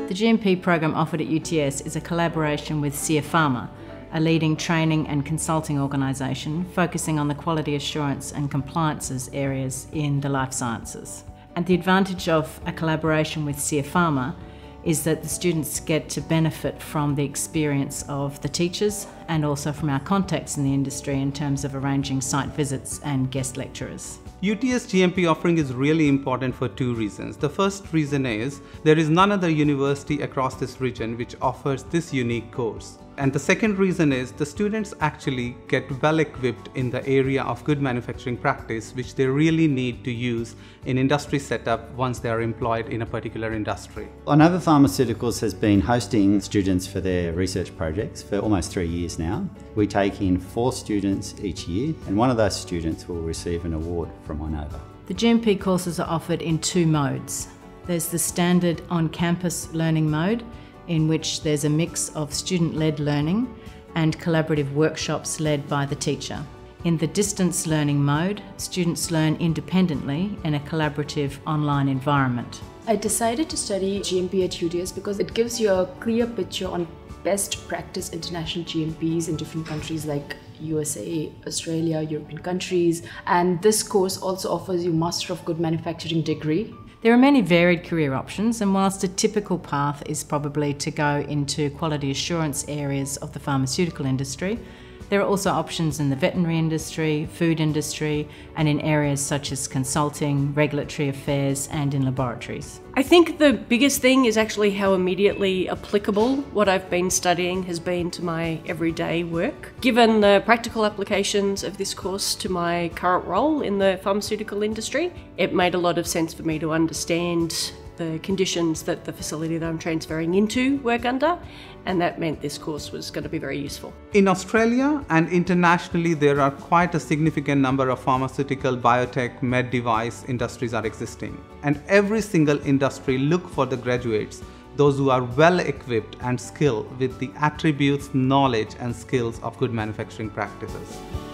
The GMP program offered at UTS is a collaboration with SeerPharma, a leading training and consulting organisation focusing on the quality assurance and compliances areas in the life sciences. And the advantage of a collaboration with SeerPharma is that the students get to benefit from the experience of the teachers and also from our contacts in the industry in terms of arranging site visits and guest lecturers. UTS GMP offering is really important for two reasons. The first reason is there is none other university across this region which offers this unique course. And the second reason is the students actually get well equipped in the area of good manufacturing practice, which they really need to use in industry setup once they are employed in a particular industry. Inova Pharmaceuticals has been hosting students for their research projects for almost 3 years now. We take in 4 students each year, and one of those students will receive an award from Inova. The GMP courses are offered in 2 modes. There's the standard on-campus learning mode, in which there's a mix of student-led learning and collaborative workshops led by the teacher. In the distance learning mode, students learn independently in a collaborative online environment. I decided to study GMP at UTS because it gives you a clear picture on best practice international GMPs in different countries like USA, Australia, European countries, and this course also offers you Master of Good Manufacturing degree. There are many varied career options, and whilst a typical path is probably to go into quality assurance areas of the pharmaceutical industry, there are also options in the veterinary industry, food industry, and in areas such as consulting, regulatory affairs, and in laboratories. I think the biggest thing is actually how immediately applicable what I've been studying has been to my everyday work. Given the practical applications of this course to my current role in the pharmaceutical industry, it made a lot of sense for me to understand the conditions that the facility that I'm transferring into work under, and that meant this course was going to be very useful. In Australia and internationally, there are quite a significant number of pharmaceutical, biotech, med device industries are existing. And every single industry look for the graduates, those who are well equipped and skilled with the attributes, knowledge and skills of good manufacturing practices.